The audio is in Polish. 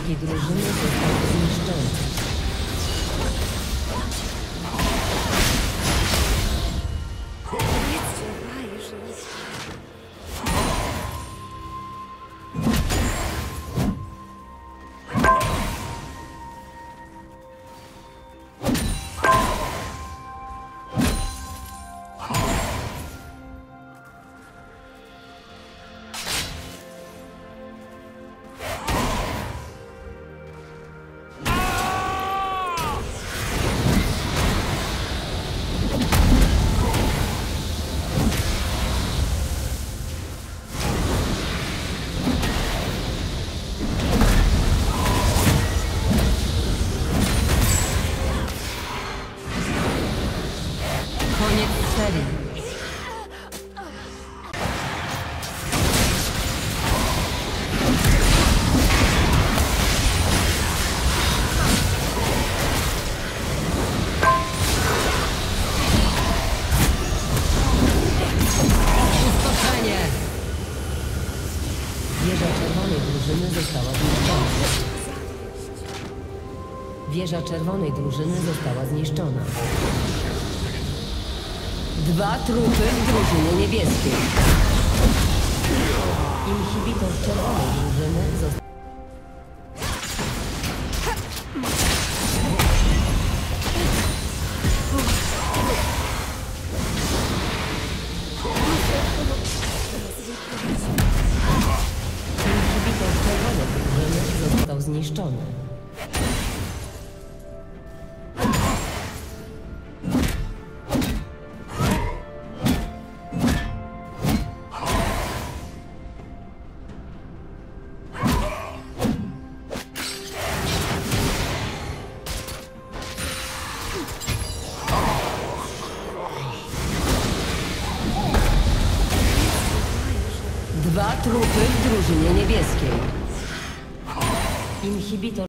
niebieskiej drużyny został zniszczony. Koniec serii. Spotkanie. Wieża czerwonej drużyny została zniszczona. Wieża czerwonej drużyny została zniszczona. 2 trupy w drużynie niebieskiej. Inhibitor czerwonej drużyny został. Inhibitor czerwonej drużyny został zniszczony. Dwa trupy w drużynie niebieskiej. Inhibitor